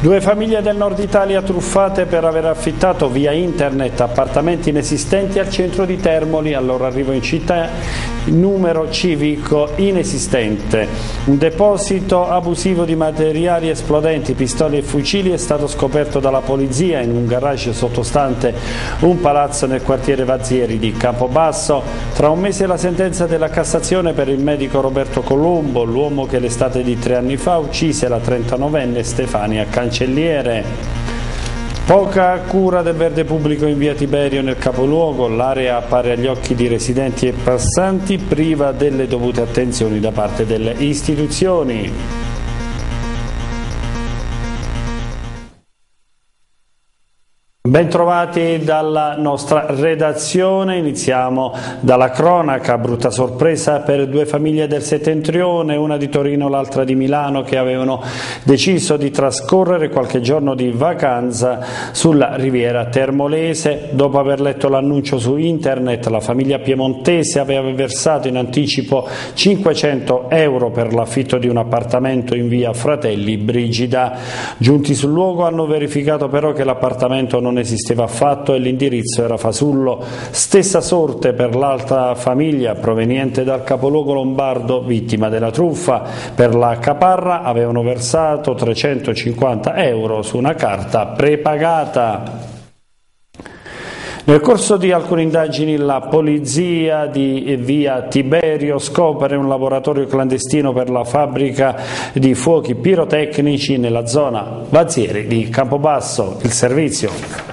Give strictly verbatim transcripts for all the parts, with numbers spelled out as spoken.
Due famiglie del nord Italia truffate per aver affittato via internet appartamenti inesistenti al centro di Termoli, al loro arrivo in città numero civico inesistente. Un deposito abusivo di materiali esplodenti, pistole e fucili è stato scoperto dalla polizia in un garage sottostante un palazzo nel quartiere Vazzieri di Campobasso. Tra un mese la sentenza della Cassazione per il medico Roberto Colombo, l'uomo che l'estate di tre anni fa uccise la trentanovenne Stefania Cancelliere. Poca cura del verde pubblico in via Tiberio nel capoluogo, l'area appare agli occhi di residenti e passanti priva delle dovute attenzioni da parte delle istituzioni. Bentrovati dalla nostra redazione, iniziamo dalla cronaca. Brutta sorpresa per due famiglie del settentrione, una di Torino, l'altra di Milano, che avevano deciso di trascorrere qualche giorno di vacanza sulla riviera termolese. Dopo aver letto l'annuncio su internet, la famiglia piemontese aveva versato in anticipo cinquecento euro per l'affitto di un appartamento in via Fratelli Brigida. Giunti sul luogo hanno verificato però che l'appartamento non esisteva affatto e l'indirizzo era fasullo. Stessa sorte per l'altra famiglia proveniente dal capoluogo lombardo, vittima della truffa. Per la caparra avevano versato trecentocinquanta euro su una carta prepagata. Nel corso di alcune indagini la polizia di via Tiberio scopre un laboratorio clandestino per la fabbrica di fuochi pirotecnici nella zona Vazzieri di Campobasso. Il servizio.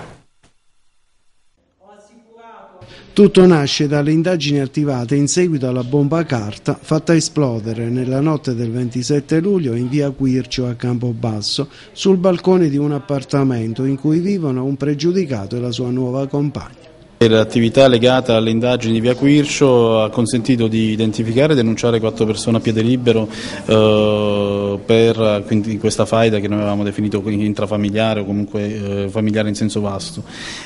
Tutto nasce dalle indagini attivate in seguito alla bomba a carta fatta esplodere nella notte del ventisette luglio in via Quircio a Campobasso sul balcone di un appartamento in cui vivono un pregiudicato e la sua nuova compagna. L'attività legata alle indagini di via Quircio ha consentito di identificare e denunciare quattro persone a piede libero eh, per quindi, questa faida che noi avevamo definito intrafamiliare o comunque eh, familiare in senso vasto.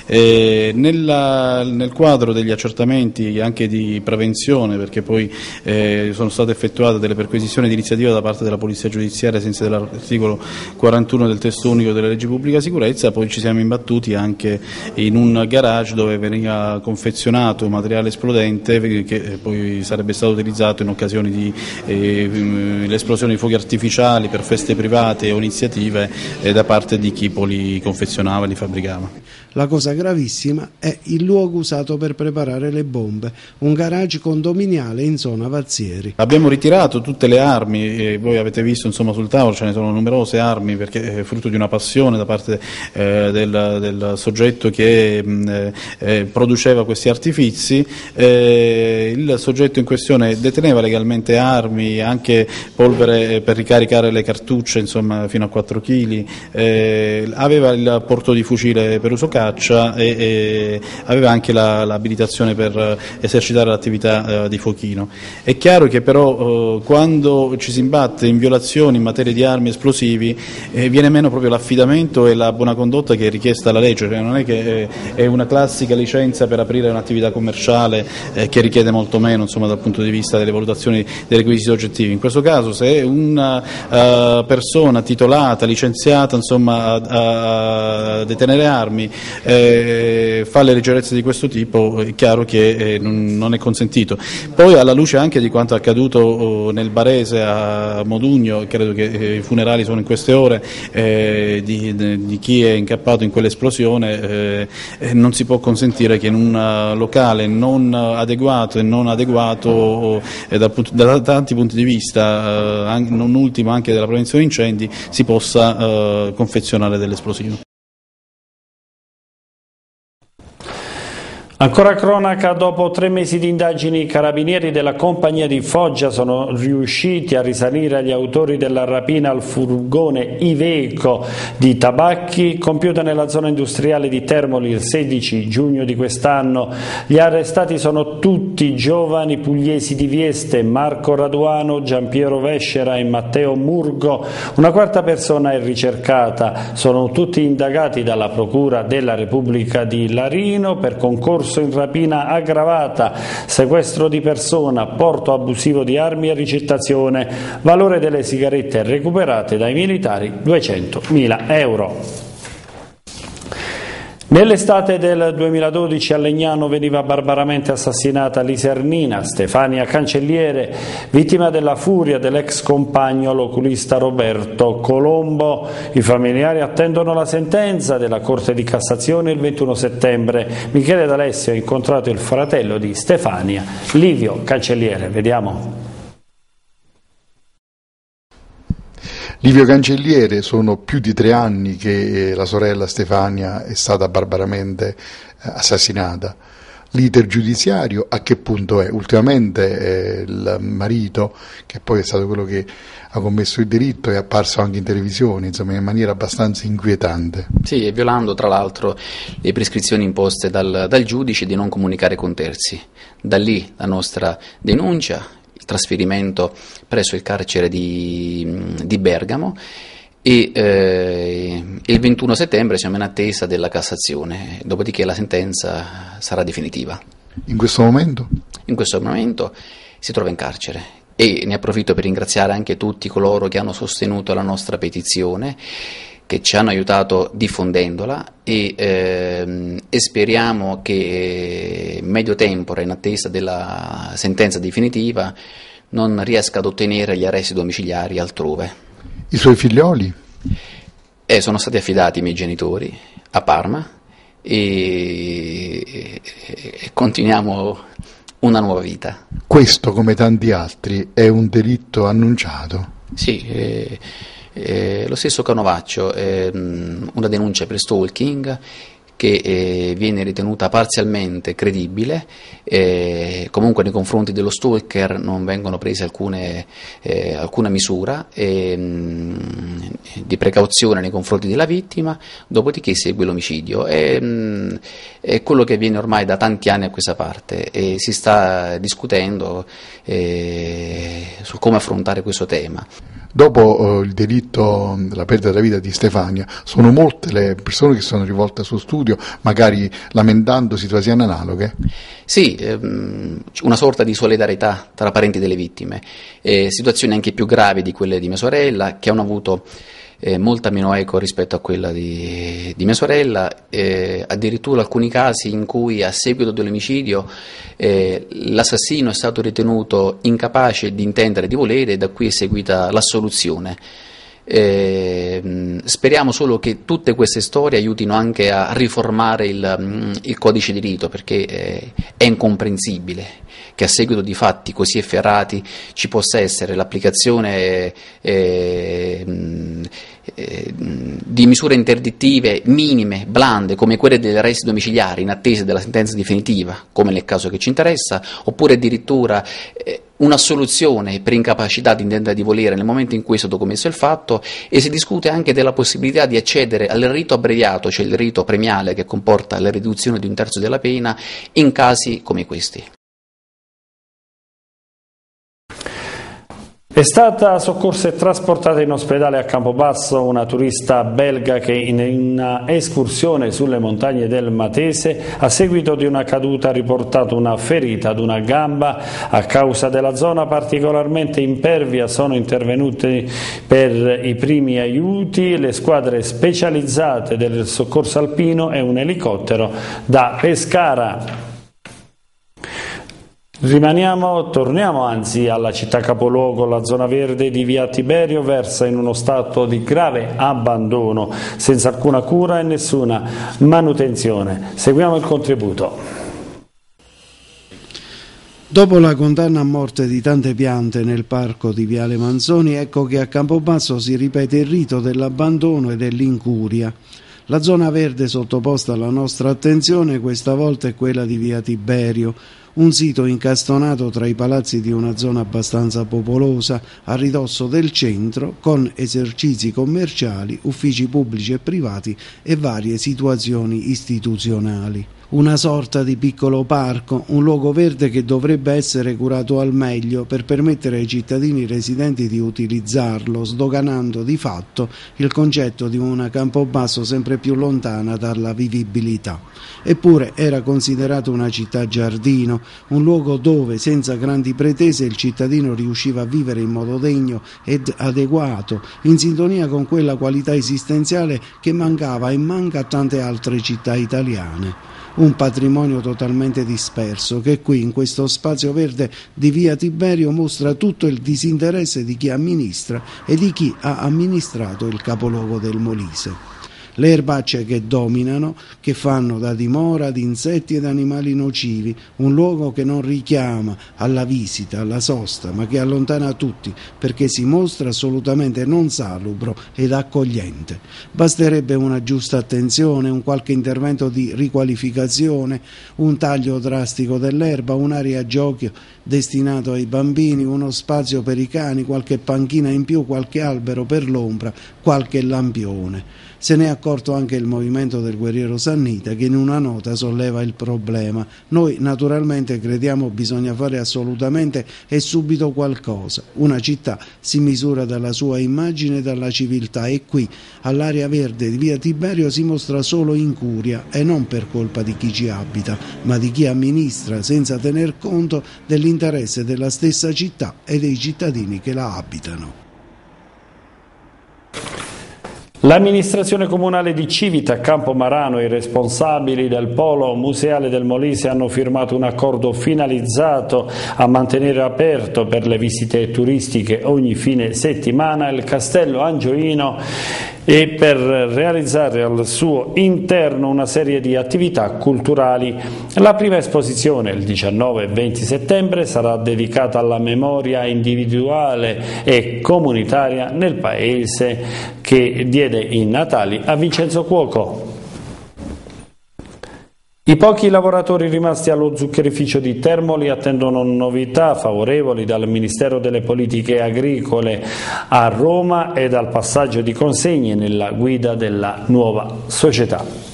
E nella, nel quadro degli accertamenti anche di prevenzione, perché poi eh, sono state effettuate delle perquisizioni di iniziativa da parte della Polizia Giudiziaria ai sensi dell'articolo quarantuno del testo unico delle leggi pubblica sicurezza, poi ci siamo imbattuti anche in un garage dove veniva confezionato materiale esplodente che poi sarebbe stato utilizzato in occasioni di eh, l'esplosione di fuochi artificiali per feste private o iniziative eh, da parte di chi poi li confezionava e li fabbricava. La cosa gravissima è il luogo usato per preparare le bombe, un garage condominiale in zona Vazzieri. Abbiamo ritirato tutte le armi, e voi avete visto insomma sul tavolo ce ne sono numerose armi perché è frutto di una passione da parte eh, del, del soggetto che eh, produceva questi artifizi. Eh, il soggetto in questione deteneva legalmente armi, anche polvere per ricaricare le cartucce insomma fino a quattro chili, eh, aveva il porto di fucile per uso caccia e, e aveva anche la, l'abilitazione per esercitare l'attività eh, di fuochino. È chiaro che però eh, quando ci si imbatte in violazioni in materia di armi esplosivi eh, viene meno proprio l'affidamento e la buona condotta che è richiesta alla legge, cioè non è che eh, è una classica licenza per aprire un'attività commerciale eh, che richiede molto meno insomma, dal punto di vista delle valutazioni dei requisiti oggettivi. In questo caso se una uh, persona titolata, licenziata insomma, a, a detenere armi eh, fa le leggerezze di questo tipo, è chiaro che eh, non, non è consentito. Poi alla luce anche di quanto accaduto oh, nel Barese a Modugno, credo che eh, i funerali sono in queste ore, eh, di, di chi è incappato in quell'esplosione, eh, eh, non si può consentire che in un locale non adeguato e non adeguato eh, da, da tanti punti di vista, eh, anche, non ultimo anche della prevenzione incendi, si possa eh, confezionare dell'esplosivo. Ancora cronaca, dopo tre mesi di indagini i carabinieri della compagnia di Foggia sono riusciti a risalire agli autori della rapina al furgone Iveco di tabacchi compiuta nella zona industriale di Termoli il sedici giugno di quest'anno. Gli arrestati sono tutti giovani pugliesi di Vieste, Marco Raduano, Giampiero Vescera e Matteo Murgo. Una quarta persona è ricercata. Sono tutti indagati dalla Procura della Repubblica di Larino per concorso concorso in rapina aggravata, sequestro di persona, porto abusivo di armi e ricettazione. Valore delle sigarette recuperate dai militari duecentomila euro. Nell'estate del duemiladodici a Legnano veniva barbaramente assassinata l'isernina Stefania Cancelliere, vittima della furia dell'ex compagno l'oculista Roberto Colombo. I familiari attendono la sentenza della Corte di Cassazione il ventuno settembre. Michele D'Alessio ha incontrato il fratello di Stefania, Livio Cancelliere. Vediamo. Livio Cancelliere, sono più di tre anni che la sorella Stefania è stata barbaramente assassinata. L'iter giudiziario a che punto è? Ultimamente eh, il marito, che poi è stato quello che ha commesso il delitto, è apparso anche in televisione, insomma, in maniera abbastanza inquietante. Sì, violando tra l'altro le prescrizioni imposte dal, dal giudice di non comunicare con terzi. Da lì la nostra denuncia, trasferimento presso il carcere di, di Bergamo e eh, il ventuno settembre siamo in attesa della Cassazione, dopodiché la sentenza sarà definitiva. In questo momento? In questo momento si trova in carcere e ne approfitto per ringraziare anche tutti coloro che hanno sostenuto la nostra petizione, che ci hanno aiutato diffondendola e, ehm, e speriamo che medio tempore, in attesa della sentenza definitiva, non riesca ad ottenere gli arresti domiciliari altrove. I suoi figlioli? Eh, sono stati affidati i miei genitori a Parma e, e, e continuiamo una nuova vita. Questo, come tanti altri, è un delitto annunciato? Sì, eh, Eh, lo stesso Canovaccio, eh, una denuncia per stalking che eh, viene ritenuta parzialmente credibile, eh, comunque nei confronti dello stalker non vengono prese alcune, eh, alcuna misura eh, di precauzione nei confronti della vittima, dopodiché segue l'omicidio. È, è quello che avviene ormai da tanti anni a questa parte e si sta discutendo eh, su come affrontare questo tema. Dopo eh, il delitto, la perdita della vita di Stefania, sono molte le persone che sono rivolte al suo studio, magari lamentando situazioni analoghe? Sì, ehm, una sorta di solidarietà tra parenti delle vittime, eh, situazioni anche più gravi di quelle di mia sorella, che hanno avuto eh, molta meno eco rispetto a quella di, di mia sorella, eh, addirittura alcuni casi in cui a seguito dell'omicidio eh, l'assassino è stato ritenuto incapace di intendere e di volere e da qui è seguita l'assoluzione. Eh, speriamo solo che tutte queste storie aiutino anche a riformare il, il codice di rito, perché eh, è incomprensibile che a seguito di fatti così efferati ci possa essere l'applicazione eh, eh, di misure interdittive minime, blande, come quelle degli arresti domiciliari in attesa della sentenza definitiva, come nel caso che ci interessa, oppure addirittura eh, una soluzione per incapacità di intendere di volere nel momento in cui è stato commesso il fatto, e si discute anche della possibilità di accedere al rito abbreviato, cioè il rito premiale che comporta la riduzione di un terzo della pena in casi come questi. È stata soccorsa e trasportata in ospedale a Campobasso una turista belga che in una escursione sulle montagne del Matese a seguito di una caduta ha riportato una ferita ad una gamba. A causa della zona particolarmente impervia sono intervenuti per i primi aiuti le squadre specializzate del soccorso alpino e un elicottero da Pescara. Rimaniamo, torniamo anzi alla città capoluogo. La zona verde di via Tiberio versa in uno stato di grave abbandono, senza alcuna cura e nessuna manutenzione. Seguiamo il contributo. Dopo la condanna a morte di tante piante nel parco di Viale Manzoni, ecco che a Campobasso si ripete il rito dell'abbandono e dell'incuria. La zona verde sottoposta alla nostra attenzione questa volta è quella di via Tiberio, un sito incastonato tra i palazzi di una zona abbastanza popolosa a ridosso del centro, con esercizi commerciali, uffici pubblici e privati e varie situazioni istituzionali. una sorta di piccolo parco, un luogo verde che dovrebbe essere curato al meglio per permettere ai cittadini residenti di utilizzarlo, sdoganando di fatto il concetto di una Campobasso sempre più lontana dalla vivibilità. Eppure era considerato una città giardino, un luogo dove senza grandi pretese il cittadino riusciva a vivere in modo degno ed adeguato, in sintonia con quella qualità esistenziale che mancava e manca a tante altre città italiane. Un patrimonio totalmente disperso che qui in questo spazio verde di via Tiberio mostra tutto il disinteresse di chi amministra e di chi ha amministrato il capoluogo del Molise. Le erbacce che dominano, che fanno da dimora ad insetti ed animali nocivi, un luogo che non richiama alla visita, alla sosta, ma che allontana tutti perché si mostra assolutamente non salubro ed accogliente. Basterebbe una giusta attenzione, un qualche intervento di riqualificazione, un taglio drastico dell'erba, un'area giochi destinato ai bambini, uno spazio per i cani, qualche panchina in più, qualche albero per l'ombra, qualche lampione. Se ne è accorto anche il movimento del guerriero Sannita che in una nota solleva il problema. Noi naturalmente crediamo bisogna fare assolutamente e subito qualcosa. Una città si misura dalla sua immagine e dalla civiltà e qui all'area verde di via Tiberio si mostra solo incuria e non per colpa di chi ci abita, ma di chi amministra senza tener conto dell'interesse della stessa città e dei cittadini che la abitano. L'amministrazione comunale di Civita, Campomarano e i responsabili del polo museale del Molise hanno firmato un accordo finalizzato a mantenere aperto per le visite turistiche ogni fine settimana il Castello Angioino e per realizzare al suo interno una serie di attività culturali. La prima esposizione, il diciannove e venti settembre, sarà dedicata alla memoria individuale e comunitaria nel paese che diede i natali a Vincenzo Cuoco. I pochi lavoratori rimasti allo zuccherificio di Termoli attendono novità favorevoli dal Ministero delle Politiche Agricole a Roma e dal passaggio di consegne nella guida della nuova società.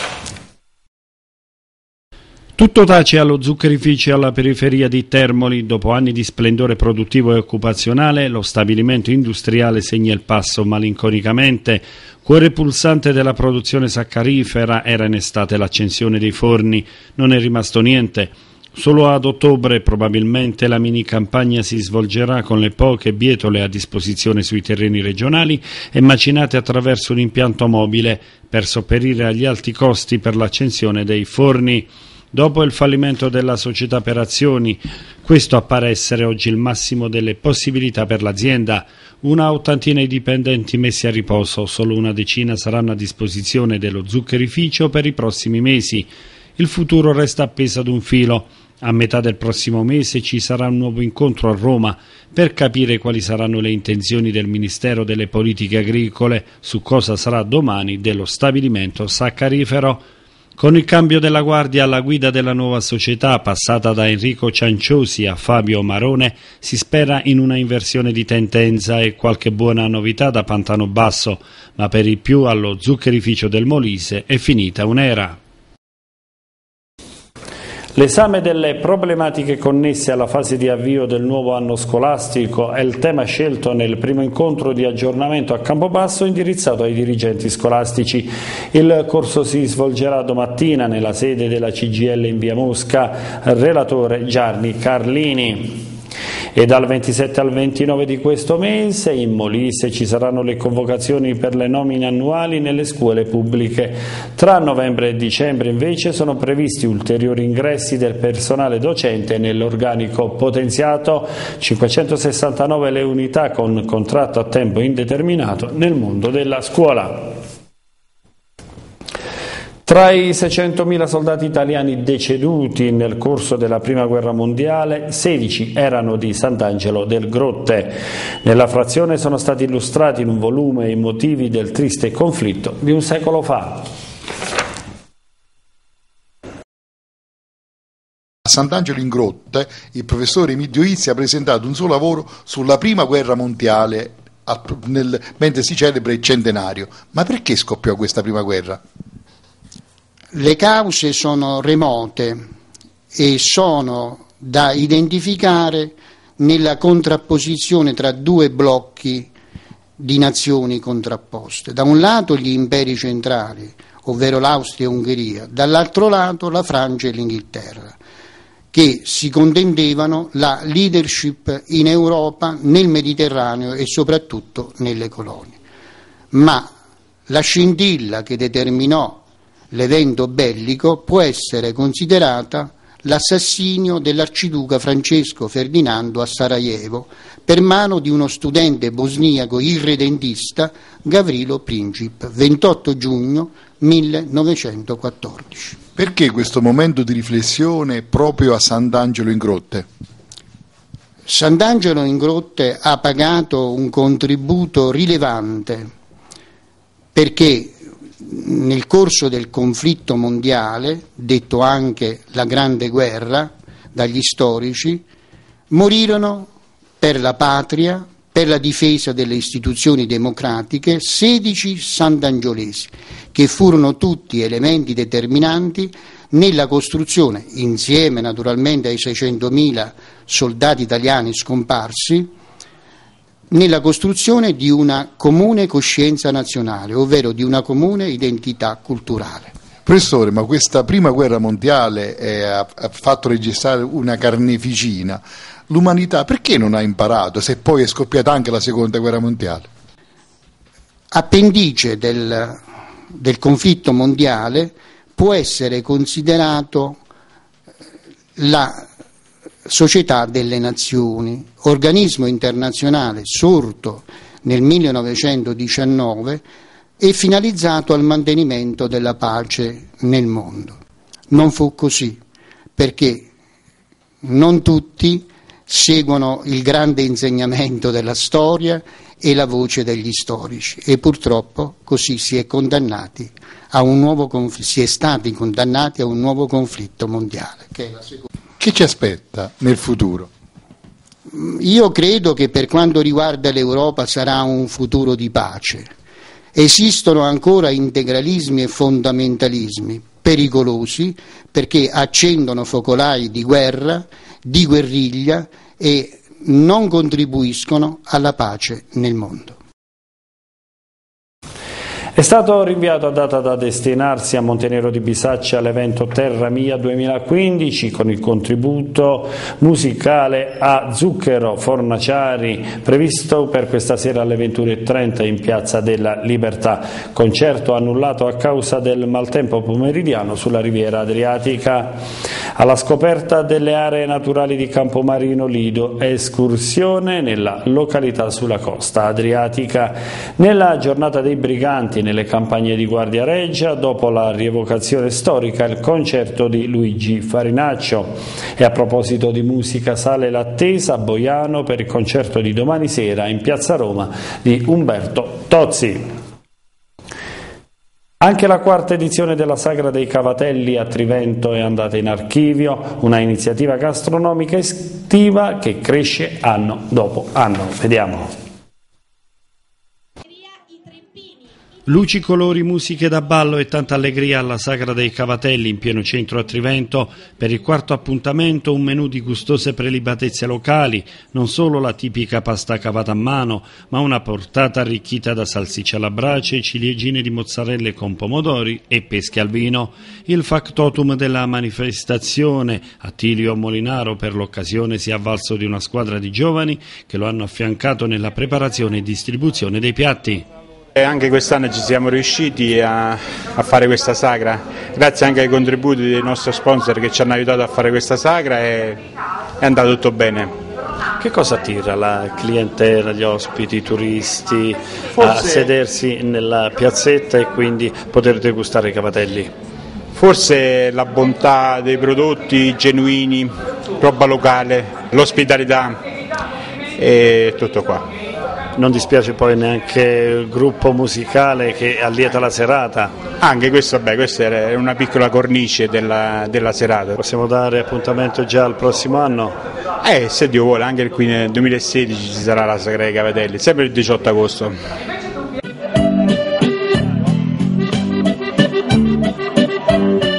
Tutto tace allo zuccherificio alla periferia di Termoli. Dopo anni di splendore produttivo e occupazionale, lo stabilimento industriale segna il passo malinconicamente. Cuore pulsante della produzione saccarifera era in estate l'accensione dei forni. Non è rimasto niente. Solo ad ottobre probabilmente la mini campagna si svolgerà con le poche bietole a disposizione sui terreni regionali e macinate attraverso un impianto mobile per sopperire agli alti costi per l'accensione dei forni. Dopo il fallimento della società per azioni, questo appare essere oggi il massimo delle possibilità per l'azienda. Una ottantina di dipendenti messi a riposo, solo una decina saranno a disposizione dello zuccherificio per i prossimi mesi. Il futuro resta appeso ad un filo. A metà del prossimo mese ci sarà un nuovo incontro a Roma per capire quali saranno le intenzioni del Ministero delle Politiche Agricole su cosa sarà domani dello stabilimento saccarifero. Con il cambio della guardia alla guida della nuova società, passata da Enrico Cianciosi a Fabio Marone, si spera in una inversione di tendenza e qualche buona novità da Pantano Basso, ma per il più allo zuccherificio del Molise è finita un'era. L'esame delle problematiche connesse alla fase di avvio del nuovo anno scolastico è il tema scelto nel primo incontro di aggiornamento a Campobasso indirizzato ai dirigenti scolastici. Il corso si svolgerà domattina nella sede della C G I L in via Mosca, relatore Gianni Carlini. E dal ventisette al ventinove di questo mese in Molise ci saranno le convocazioni per le nomine annuali nelle scuole pubbliche. Tra novembre e dicembre invece sono previsti ulteriori ingressi del personale docente nell'organico potenziato, cinquecentosessantanove le unità con contratto a tempo indeterminato nel mondo della scuola. Tra i seicentomila soldati italiani deceduti nel corso della Prima Guerra Mondiale, sedici erano di Sant'Angelo del Grotte. Nella frazione sono stati illustrati in un volume i motivi del triste conflitto di un secolo fa. A Sant'Angelo in Grotte il professore Emidio Izzi ha presentato un suo lavoro sulla Prima Guerra Mondiale nel, mentre si celebra il centenario. Ma perché scoppiò questa Prima Guerra? Le cause sono remote e sono da identificare nella contrapposizione tra due blocchi di nazioni contrapposte. Da un lato gli imperi centrali, ovvero l'Austria e l'Ungheria, dall'altro lato la Francia e l'Inghilterra, che si contendevano la leadership in Europa, nel Mediterraneo e soprattutto nelle colonie. Ma la scintilla che determinò l'evento bellico può essere considerata l'assassinio dell'arciduca Francesco Ferdinando a Sarajevo per mano di uno studente bosniaco irredentista, Gavrilo Princip, ventotto giugno millenovecentoquattordici. Perché questo momento di riflessione proprio a Sant'Angelo in Grotte? Sant'Angelo in Grotte ha pagato un contributo rilevante perché nel corso del conflitto mondiale, detto anche la Grande Guerra dagli storici, morirono per la patria, per la difesa delle istituzioni democratiche, sedici sant'angiolesi, che furono tutti elementi determinanti nella costruzione, insieme naturalmente ai seicentomila soldati italiani scomparsi, nella costruzione di una comune coscienza nazionale, ovvero di una comune identità culturale. Professore, ma questa prima guerra mondiale eh, ha, ha fatto registrare una carneficina. L'umanità perché non ha imparato, se poi è scoppiata anche la seconda guerra mondiale? Appendice del, del conflitto mondiale può essere considerato la Società delle Nazioni, organismo internazionale sorto nel millenovecentodiciannove e finalizzato al mantenimento della pace nel mondo. Non fu così, perché non tutti seguono il grande insegnamento della storia e la voce degli storici e purtroppo così si è condannati a un nuovo conflitto, si è stati condannati a un nuovo conflitto mondiale, che è la seconda. Che ci aspetta nel futuro? Io credo che per quanto riguarda l'Europa sarà un futuro di pace. Esistono ancora integralismi e fondamentalismi pericolosi perché accendono focolai di guerra, di guerriglia e non contribuiscono alla pace nel mondo. È stato rinviato a data da destinarsi a Montenero di Bisaccia l'evento Terra Mia duemilaquindici con il contributo musicale a Zucchero Fornaciari previsto per questa sera alle ventuno e trenta in Piazza della Libertà. Concerto annullato a causa del maltempo pomeridiano sulla riviera adriatica. Alla scoperta delle aree naturali di Campomarino Lido, escursione nella località sulla costa adriatica. Nella giornata dei briganti nelle campagne di Guardia Reggia, dopo la rievocazione storica, il concerto di Luigi Farinaccio. E a proposito di musica, sale l'attesa a Boiano per il concerto di domani sera in Piazza Roma di Umberto Tozzi. Anche la quarta edizione della Sagra dei Cavatelli a Trivento è andata in archivio, una iniziativa gastronomica estiva che cresce anno dopo anno. Vediamo. Luci, colori, musiche da ballo e tanta allegria alla Sagra dei Cavatelli in pieno centro a Trivento. Per il quarto appuntamento un menù di gustose prelibatezze locali, non solo la tipica pasta cavata a mano, ma una portata arricchita da salsicce alla brace, ciliegine di mozzarelle con pomodori e pesche al vino. Il factotum della manifestazione, Attilio Molinaro per l'occasione si è avvalso di una squadra di giovani che lo hanno affiancato nella preparazione e distribuzione dei piatti. E anche quest'anno ci siamo riusciti a, a fare questa sagra, grazie anche ai contributi dei nostri sponsor che ci hanno aiutato a fare questa sagra e è andato tutto bene. Che cosa attira la clientela, gli ospiti, i turisti Forse... a sedersi nella piazzetta e quindi poter degustare i cavatelli? Forse la bontà dei prodotti genuini, roba locale, l'ospitalità e tutto qua. Non dispiace poi neanche il gruppo musicale che allieta la serata? Anche questo, beh, questa è una piccola cornice della, della serata. Possiamo dare appuntamento già al prossimo anno? Eh, se Dio vuole, anche qui nel duemilasedici ci sarà la Sagra dei Cavatelli, sempre il diciotto agosto.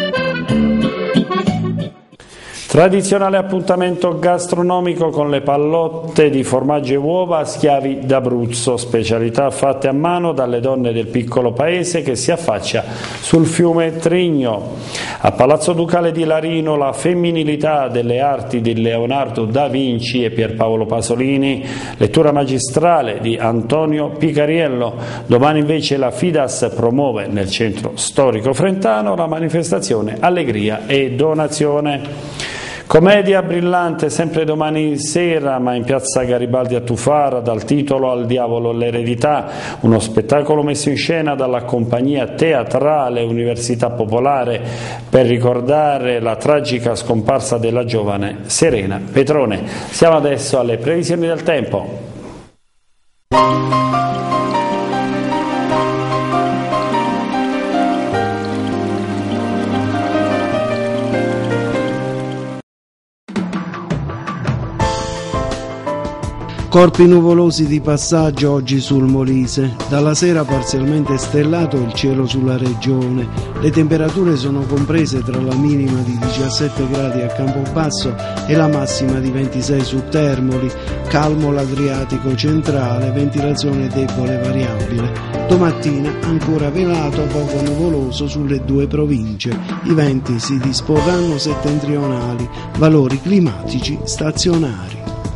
Tradizionale appuntamento gastronomico con le pallotte di formaggio e uova Schiavi d'Abruzzo, specialità fatte a mano dalle donne del piccolo paese che si affaccia sul fiume Trigno. A Palazzo Ducale di Larino la femminilità delle arti di Leonardo da Vinci e Pierpaolo Pasolini, lettura magistrale di Antonio Picariello. Domani invece la Fidas promuove nel centro storico frentano la manifestazione Allegria e Donazione. Commedia brillante sempre domani sera, ma in piazza Garibaldi a Tufara, dal titolo Al diavolo l'eredità, uno spettacolo messo in scena dalla compagnia teatrale Università Popolare per ricordare la tragica scomparsa della giovane Serena Petrone. Siamo adesso alle previsioni del tempo. Corpi nuvolosi di passaggio oggi sul Molise, dalla sera parzialmente stellato il cielo sulla regione, le temperature sono comprese tra la minima di diciassette gradi a Campobasso e la massima di ventisei su Termoli, calmo l'Adriatico centrale, ventilazione debole variabile. Domattina ancora velato, poco nuvoloso sulle due province, i venti si disporranno settentrionali, valori climatici stazionari.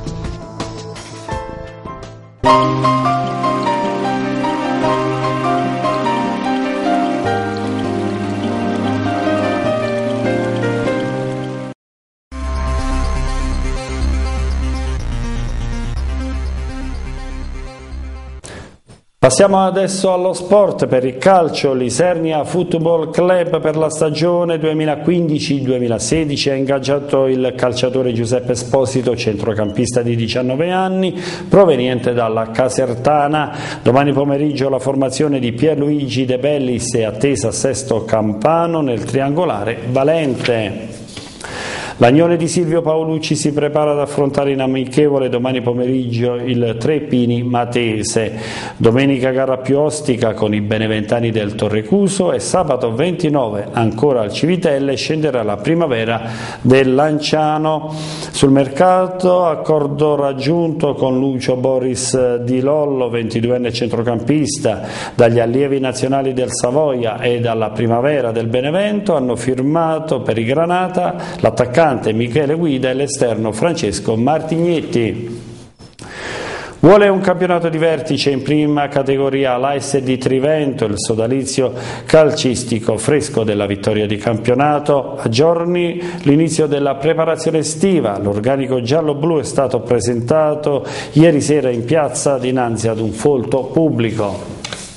Passiamo adesso allo sport. Per il calcio, l'Isernia Football Club per la stagione duemilaquindici duemilasedici ha ingaggiato il calciatore Giuseppe Esposito, centrocampista di diciannove anni, proveniente dalla Casertana. Domani pomeriggio la formazione di Pierluigi De Bellis è attesa a Sesto Campano nel triangolare valente. L'Agnone di Silvio Paolucci si prepara ad affrontare in amichevole domani pomeriggio il Trepini Matese. Domenica gara più ostica con i beneventani del Torrecuso e sabato ventinove ancora al Civitelle scenderà la Primavera del Lanciano. Sul mercato accordo raggiunto con Lucio Boris Di Lollo, ventiduenne centrocampista, dagli allievi nazionali del Savoia e dalla Primavera del Benevento hanno firmato per i Granata l'attaccante Michele Guida e l'esterno Francesco Martignetti. Vuole un campionato di vertice in prima categoria l'A S D Trivento, il sodalizio calcistico fresco della vittoria di campionato. A giorni l'inizio della preparazione estiva, l'organico giallo-blu è stato presentato ieri sera in piazza dinanzi ad un folto pubblico.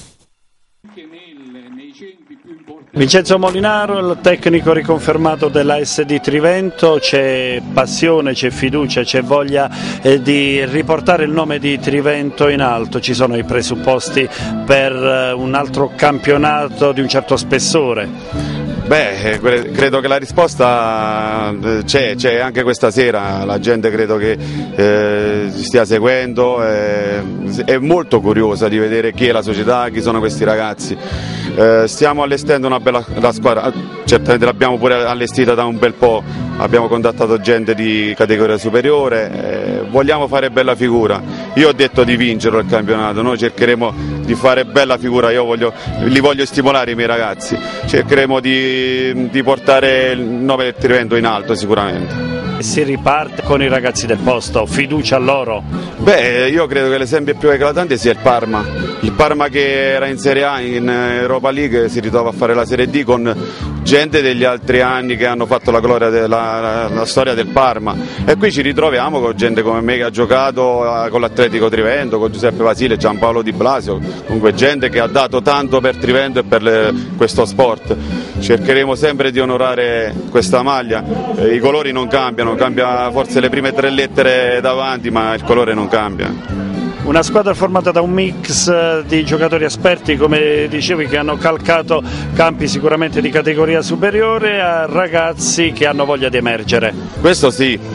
Vincenzo Molinaro, il tecnico riconfermato dell'A S D Trivento, c'è passione, c'è fiducia, c'è voglia eh, di riportare il nome di Trivento in alto, ci sono i presupposti per eh, un altro campionato di un certo spessore? Beh, credo che la risposta c'è, c'è anche questa sera, la gente credo che eh, stia seguendo, eh, è molto curiosa di vedere chi è la società, chi sono questi ragazzi. Eh, stiamo allestendo una bella la squadra, certamente l'abbiamo pure allestita da un bel po', abbiamo contattato gente di categoria superiore, eh, vogliamo fare bella figura. Io ho detto di vincerlo il campionato, noi cercheremo di fare bella figura, io voglio, li voglio stimolare i miei ragazzi, cercheremo di, di portare il nome del Trivento in alto sicuramente. Si riparte con i ragazzi del posto, fiducia a loro? Beh, io credo che l'esempio più eclatante sia il Parma, il Parma che era in Serie A, in Europa League, si ritrova a fare la Serie D con gente degli altri anni che hanno fatto la gloria della la, la storia del Parma, e qui ci ritroviamo con gente come me che ha giocato con l'Atletico Trivento, con Giuseppe Basile, Giampaolo Di Blasio, comunque gente che ha dato tanto per Trivento e per le, questo sport. Cercheremo sempre di onorare questa maglia, eh, i colori non cambiano, cambia forse le prime tre lettere davanti, ma il colore non cambia. Una squadra formata da un mix di giocatori esperti, come dicevi, che hanno calcato campi sicuramente di categoria superiore, a ragazzi che hanno voglia di emergere. Questo sì,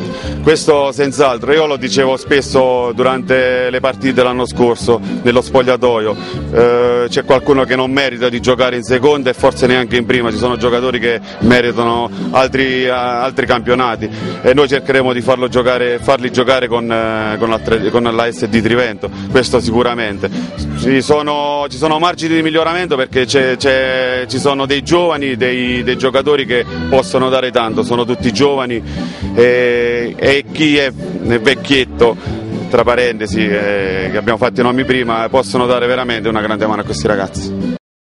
questo senz'altro, io lo dicevo spesso durante le partite l'anno scorso nello spogliatoio, eh, c'è qualcuno che non merita di giocare in seconda e forse neanche in prima, ci sono giocatori che meritano altri, uh, altri campionati e noi cercheremo di farlo giocare, farli giocare con, uh, con, altre, con la S D Trivento, questo sicuramente. Ci sono, ci sono margini di miglioramento perché c'è, c'è, ci sono dei giovani, dei, dei giocatori che possono dare tanto, sono tutti giovani e, e chi è vecchietto, tra parentesi, eh, che abbiamo fatto i nomi prima, possono dare veramente una grande mano a questi ragazzi.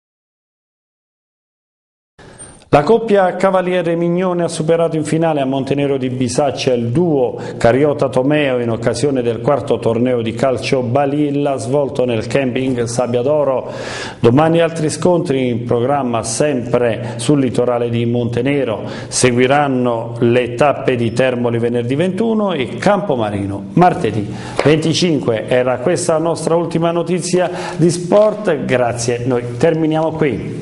La coppia Cavaliere Mignone ha superato in finale a Montenero di Bisaccia il duo Cariota Tomeo in occasione del quarto torneo di calcio Balilla svolto nel camping Sabbia d'Oro. Domani altri scontri in programma sempre sul litorale di Montenero. Seguiranno le tappe di Termoli venerdì ventuno e Campomarino martedì venticinque. Era questa la nostra ultima notizia di sport. Grazie, noi terminiamo qui.